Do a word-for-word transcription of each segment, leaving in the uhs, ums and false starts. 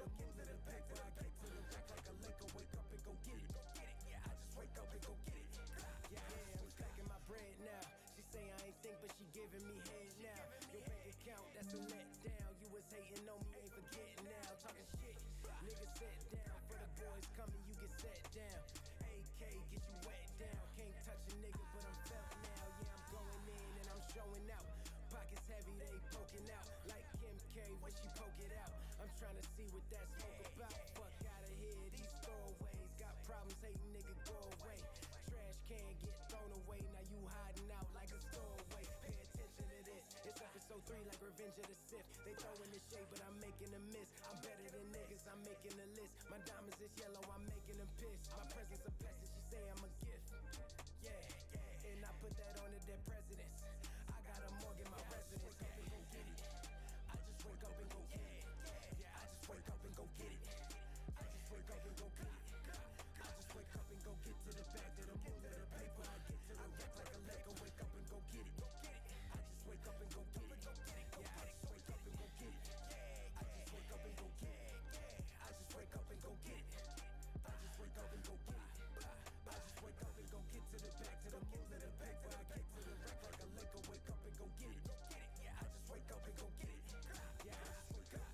the get to the paper, I get to the rack like a Laker. Wake up and go get it, go get it. Yeah, I just wake up and go get it. Yeah, yeah, I'm stacking my bread now. She say I ain't think, but she giving me head now. Your bank account, that's a letdown. You was hating on me, ain't forgetting now. Talking shit, nigga sit down. For the boys coming, you get set down. A K, get you wet down. Can't touch a nigga, but I'm felt now. Yeah, I'm going in and I'm showing out. Pockets heavy, they poking out. Like Kim K when she poke it out. I'm trying to see what that smoke about. Fuck out of here, these throwaways. Got problems, hating nigga, go away. Trash can get thrown away. Now you hiding out like a stowaway. Pay attention to this. It's episode three like Revenge of the Sith. They throwing the shade, but I'm making a miss. I'm better than niggas, I'm making a list. My diamonds is yellow, I'm making them piss. My presence a blessing, she say I'm a gift. Yeah, yeah, and I put that on the dead presidents. I got a mortgage, my residence. Up and go get it. I just wake up and go get it. Yeah, I just wake up and go get it. I just wake up and go get it. I just wake up and go get to the back of the move of the paper. I get to the rack like a Laker. Wake up and go get it. Go get it. I just wake up and go get it. Go get it. Yeah, I just wake up and go get it. I just wake up and go get it. I just wake up and go get it. I just wake up and go get it. I just wake up and go get to the back to the move of the paper. I get to the rack like a Laker. Wake up and go get it. Go get it. Yeah, I just wake up and go get it. Yeah, I just wake up.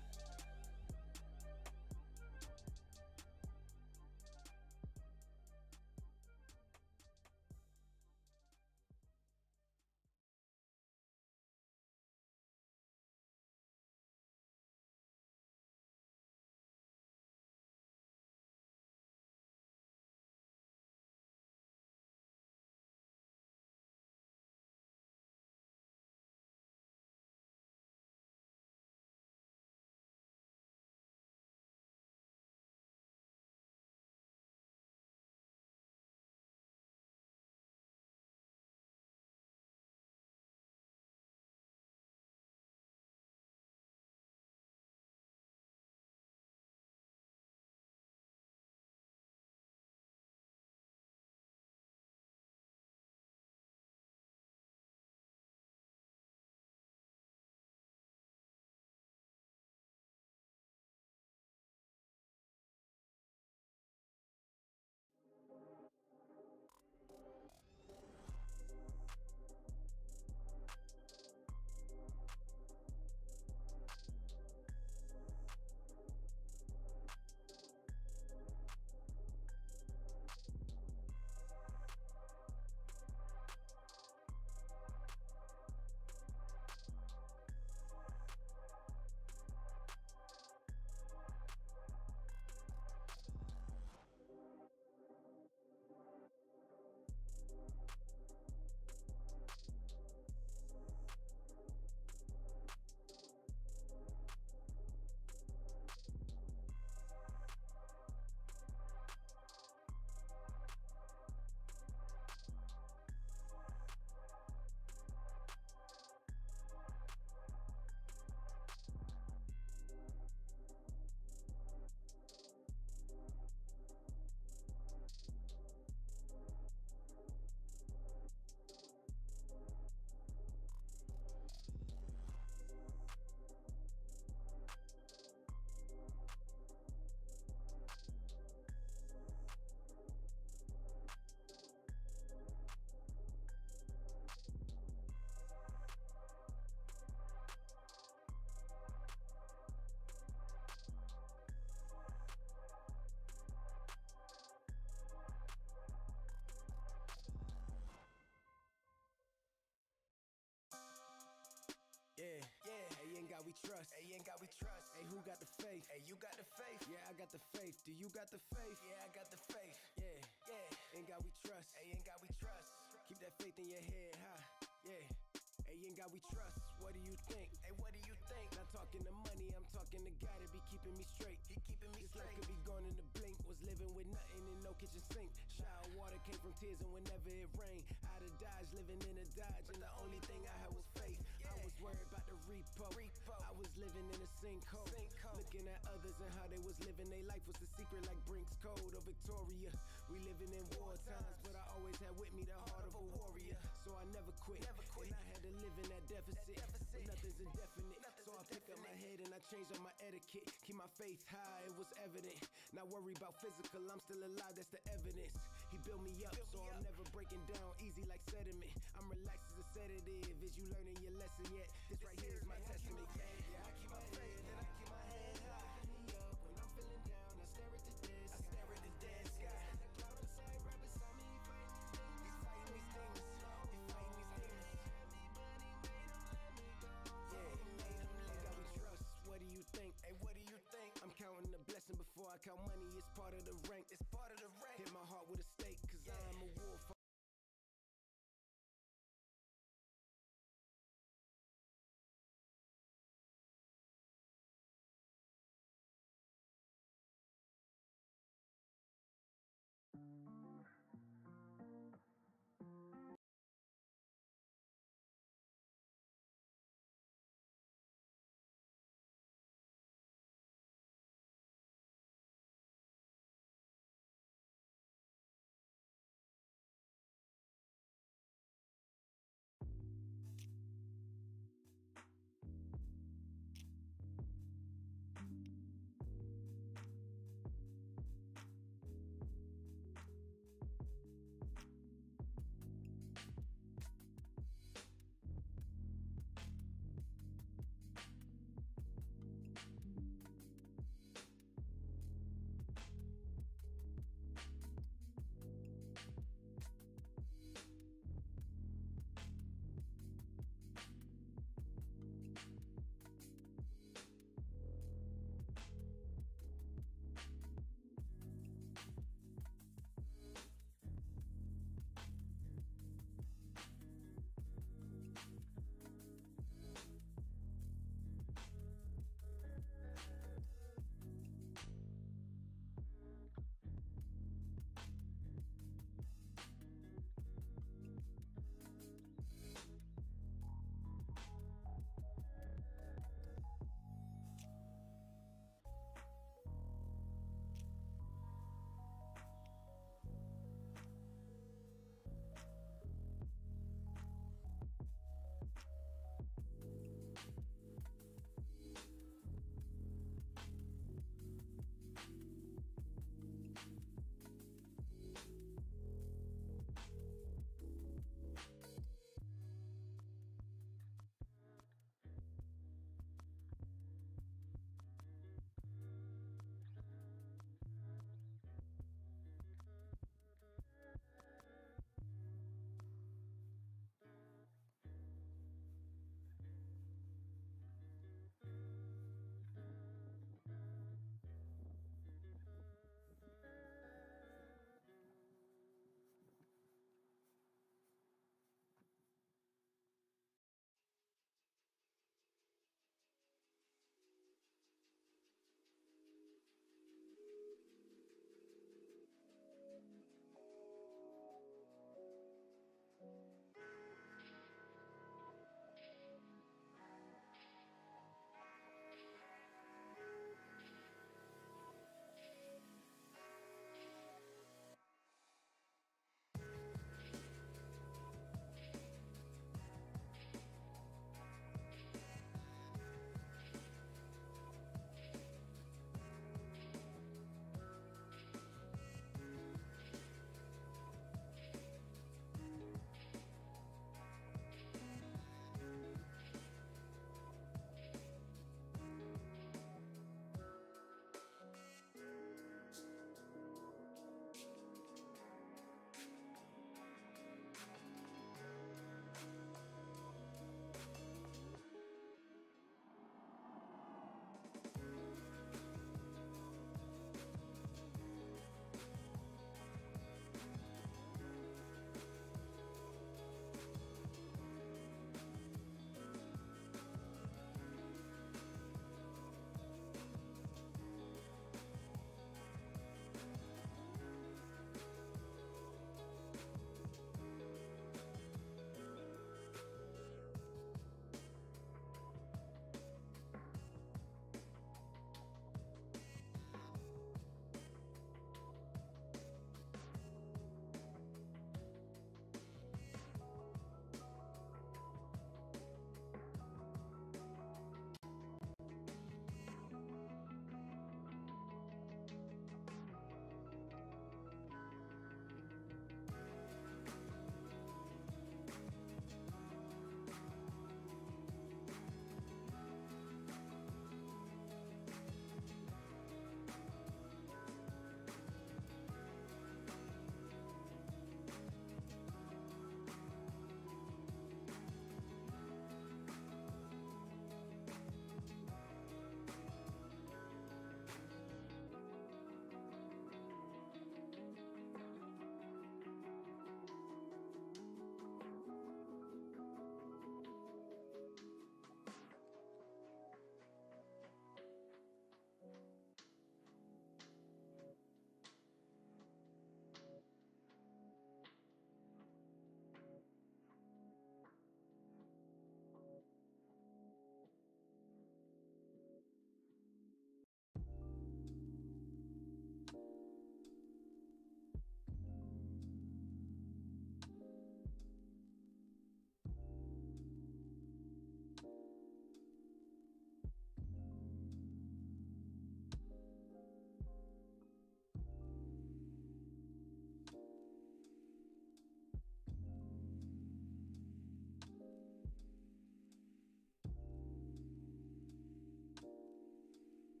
Yeah, yeah. Hey, ain't got we trust. Hey, ain't got we trust. Hey, who got the faith? Hey, you got the faith. Yeah, I got the faith. Do you got the faith? Yeah, I got the faith. Yeah, yeah. Ain't got we trust. Hey, ain't got we trust. Keep that faith in your head high. Yeah. Hey, ain't got we trust. What do you think? Hey, what do you think? Not talking to money, I'm talking to God that be keeping me straight. He keeping me this straight. Life could be gone in the blink. Was living with nothing and no kitchen sink. Shower water came from tears and whenever it rained. Out of Dodge, living in a Dodge, and the only thing I had was faith. Yeah. I was worried about the repo. repo. I was living in a sinkhole. sinkhole. Looking at others and how they was living their life was the secret like Brinks Code or Victoria. We living in war times, but I always had with me the heart of a warrior. So I never quit. Never quit. And I had to live in that deficit. That deficit. Nothing's indefinite. Nothing's So I pick up my head and I change up my etiquette. Keep my faith high, it was evident. Not worry about physical, I'm still alive, that's the evidence. He built me up, so I'm never breaking down, easy like sediment. I'm relaxed as a sedative. Is you learning your lesson yet? This right here is my testament. Yeah, I keep my faith and I